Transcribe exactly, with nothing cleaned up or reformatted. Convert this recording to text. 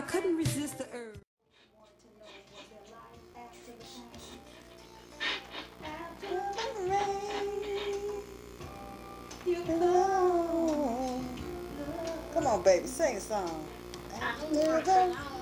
couldn't resist the urge. Come on, baby, sing a song. After the